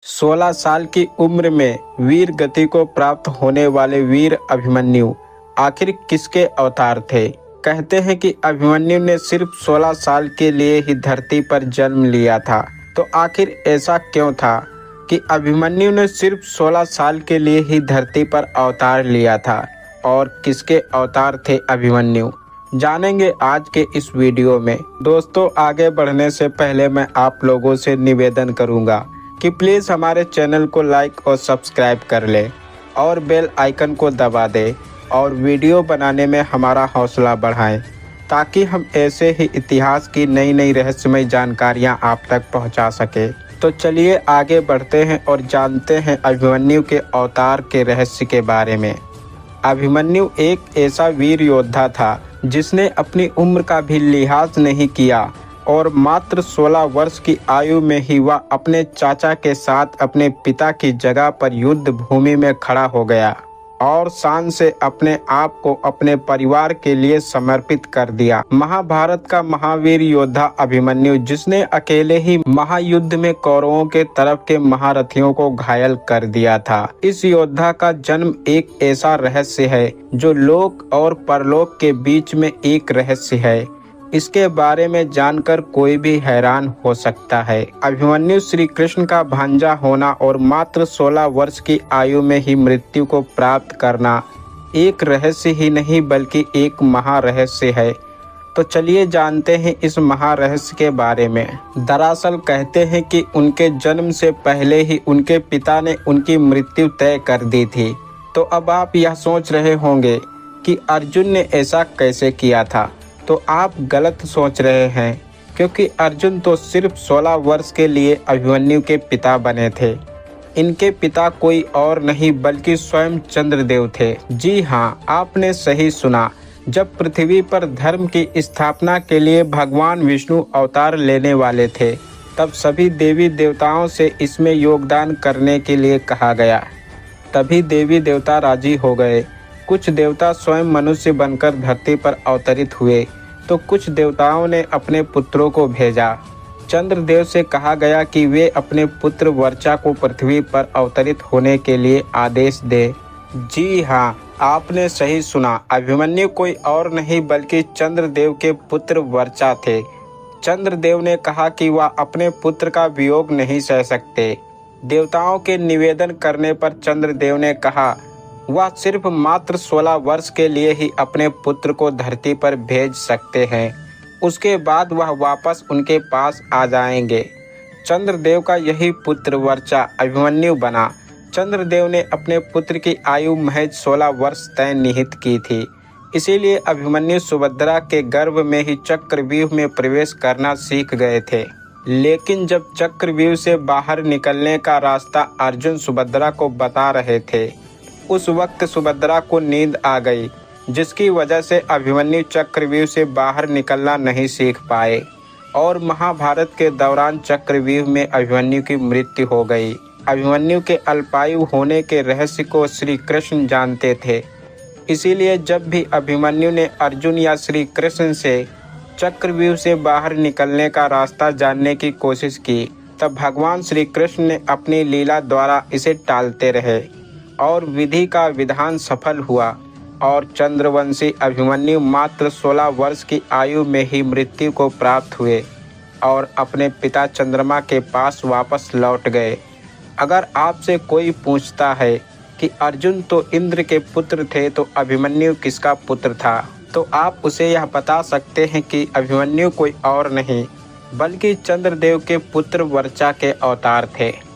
16 साल की उम्र में वीर गति को प्राप्त होने वाले वीर अभिमन्यु आखिर किसके अवतार थे। कहते हैं कि अभिमन्यु ने सिर्फ 16 साल के लिए ही धरती पर जन्म लिया था। तो आखिर ऐसा क्यों था कि अभिमन्यु ने सिर्फ 16 साल के लिए ही धरती पर अवतार लिया था और किसके अवतार थे अभिमन्यु, जानेंगे आज के इस वीडियो में। दोस्तों, आगे बढ़ने से पहले मैं आप लोगों से निवेदन करूंगा कि प्लीज़ हमारे चैनल को लाइक और सब्सक्राइब कर लें और बेल आइकन को दबा दें और वीडियो बनाने में हमारा हौसला बढ़ाएं, ताकि हम ऐसे ही इतिहास की नई नई रहस्यमय जानकारियां आप तक पहुंचा सके। तो चलिए आगे बढ़ते हैं और जानते हैं अभिमन्यु के अवतार के रहस्य के बारे में। अभिमन्यु एक ऐसा वीर योद्धा था जिसने अपनी उम्र का भी लिहाज नहीं किया और मात्र 16 वर्ष की आयु में ही वह अपने चाचा के साथ अपने पिता की जगह पर युद्ध भूमि में खड़ा हो गया और शान से अपने आप को अपने परिवार के लिए समर्पित कर दिया। महाभारत का महावीर योद्धा अभिमन्यु, जिसने अकेले ही महायुद्ध में कौरवों के तरफ के महारथियों को घायल कर दिया था। इस योद्धा का जन्म एक ऐसा रहस्य है जो लोक और परलोक के बीच में एक रहस्य है। इसके बारे में जानकर कोई भी हैरान हो सकता है। अभिमन्यु श्री कृष्ण का भांजा होना और मात्र 16 वर्ष की आयु में ही मृत्यु को प्राप्त करना एक रहस्य ही नहीं बल्कि एक महारहस्य है। तो चलिए जानते हैं इस महारहस्य के बारे में। दरअसल कहते हैं कि उनके जन्म से पहले ही उनके पिता ने उनकी मृत्यु तय कर दी थी। तो अब आप यह सोच रहे होंगे कि अर्जुन ने ऐसा कैसे किया था। तो आप गलत सोच रहे हैं, क्योंकि अर्जुन तो सिर्फ 16 वर्ष के लिए अभिमन्यु के पिता बने थे। इनके पिता कोई और नहीं बल्कि स्वयं चंद्रदेव थे। जी हाँ, आपने सही सुना। जब पृथ्वी पर धर्म की स्थापना के लिए भगवान विष्णु अवतार लेने वाले थे, तब सभी देवी देवताओं से इसमें योगदान करने के लिए कहा गया। तभी देवी देवता राजी हो गए। कुछ देवता स्वयं मनुष्य बनकर धरती पर अवतरित हुए, तो कुछ देवताओं ने अपने पुत्रों को भेजा। चंद्रदेव से कहा गया कि वे अपने पुत्र वर्चा को पृथ्वी पर अवतरित होने के लिए आदेश दे। जी हाँ, आपने सही सुना। अभिमन्यु कोई और नहीं बल्कि चंद्रदेव के पुत्र वर्चा थे। चंद्रदेव ने कहा कि वह अपने पुत्र का वियोग नहीं सह सकते। देवताओं के निवेदन करने पर चंद्रदेव ने कहा वह सिर्फ मात्र 16 वर्ष के लिए ही अपने पुत्र को धरती पर भेज सकते हैं। उसके बाद वह वापस उनके पास आ जाएंगे। चंद्रदेव का यही पुत्र वर्चा अभिमन्यु बना। चंद्रदेव ने अपने पुत्र की आयु महज 16 वर्ष तय निहित की थी। इसीलिए अभिमन्यु सुभद्रा के गर्भ में ही चक्रव्यूह में प्रवेश करना सीख गए थे। लेकिन जब चक्रव्यूह से बाहर निकलने का रास्ता अर्जुन सुभद्रा को बता रहे थे, उस वक्त सुभद्रा को नींद आ गई, जिसकी वजह से अभिमन्यु चक्रव्यूह से बाहर निकलना नहीं सीख पाए और महाभारत के दौरान चक्रव्यूह में अभिमन्यु की मृत्यु हो गई। अभिमन्यु के अल्पायु होने के रहस्य को श्री कृष्ण जानते थे। इसीलिए जब भी अभिमन्यु ने अर्जुन या श्री कृष्ण से चक्रव्यूह से बाहर निकलने का रास्ता जानने की कोशिश की, तब भगवान श्री कृष्ण ने अपनी लीला द्वारा इसे टालते रहे और विधि का विधान सफल हुआ और चंद्रवंशी अभिमन्यु मात्र 16 वर्ष की आयु में ही मृत्यु को प्राप्त हुए और अपने पिता चंद्रमा के पास वापस लौट गए। अगर आपसे कोई पूछता है कि अर्जुन तो इंद्र के पुत्र थे, तो अभिमन्यु किसका पुत्र था, तो आप उसे यह बता सकते हैं कि अभिमन्यु कोई और नहीं बल्कि चंद्रदेव के पुत्र वर्चा के अवतार थे।